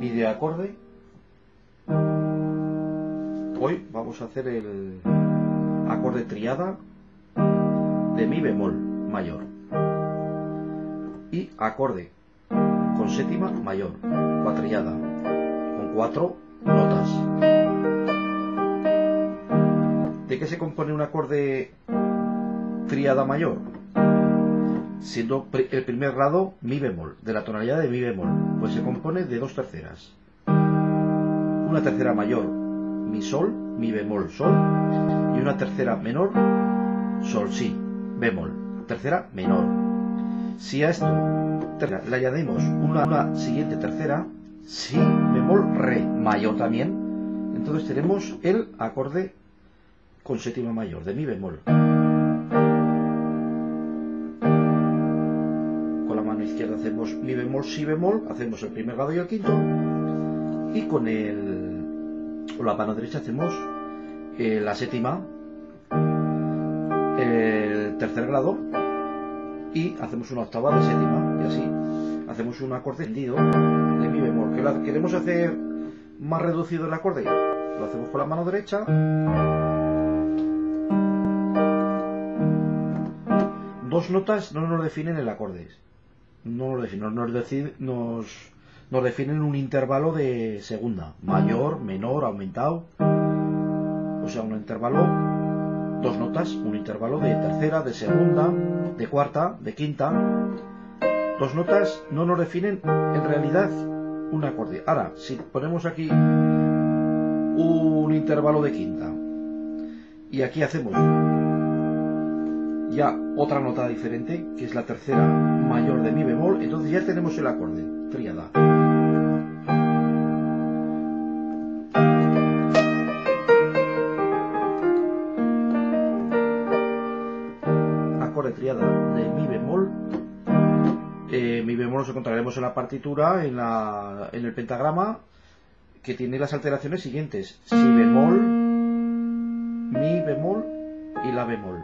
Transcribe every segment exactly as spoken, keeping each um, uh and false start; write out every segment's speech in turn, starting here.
vídeo acorde. Hoy vamos a hacer el acorde triada de mi bemol mayor y acorde con séptima mayor, cuatrillada, con cuatro notas. ¿De qué se compone un acorde triada mayor? Siendo el primer grado mi bemol, de la tonalidad de mi bemol, pues se compone de dos terceras. Una tercera mayor, mi sol, mi bemol, sol, y una tercera menor, sol, si, bemol, tercera menor. Si a esto le añadimos una, una siguiente tercera, si, bemol, re, mayor también, entonces tenemos el acorde con séptima mayor, de mi bemol. Con la mano izquierda hacemos mi bemol, si bemol, hacemos el primer grado y el quinto, y con el, con la mano derecha hacemos eh, la séptima, el tercer grado, y hacemos una octava de séptima, y así hacemos un acorde tendido de mi bemol. ¿Que lo queremos hacer más reducido el acorde? Lo hacemos con la mano derecha. Dos notas no nos definen el acorde, no nos definen, nos, decide, nos, nos definen un intervalo de segunda, mayor, menor, aumentado, o sea, un intervalo, dos notas, un intervalo de tercera, de segunda, de cuarta, de quinta. Dos notas no nos definen en realidad un acorde. Ahora, si ponemos aquí un intervalo de quinta y aquí hacemos ya otra nota diferente, que es la tercera mayor de mi bemol, entonces ya tenemos el acorde, tríada. Acorde triada de mi bemol. Eh, mi bemol nos encontraremos en la partitura, en, la, en el pentagrama, que tiene las alteraciones siguientes: si bemol, mi bemol y la bemol.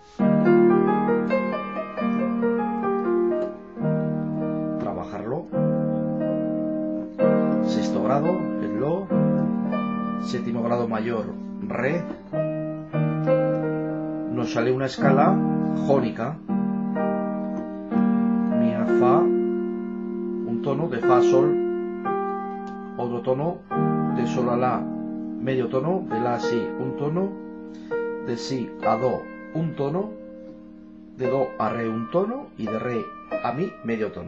Trabajarlo. Sexto grado, el lo. Séptimo grado mayor, re. Nos sale una escala jónica. Mi a fa, un tono de fa sol, otro tono de sol a la, medio tono, de la a si, un tono, de si a do, un tono, de do a re, un tono, y de re a mi, medio tono.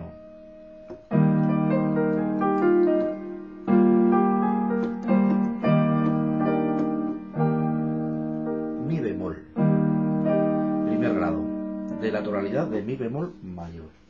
Mi bemol, primer grado, de la tonalidad de mi bemol mayor.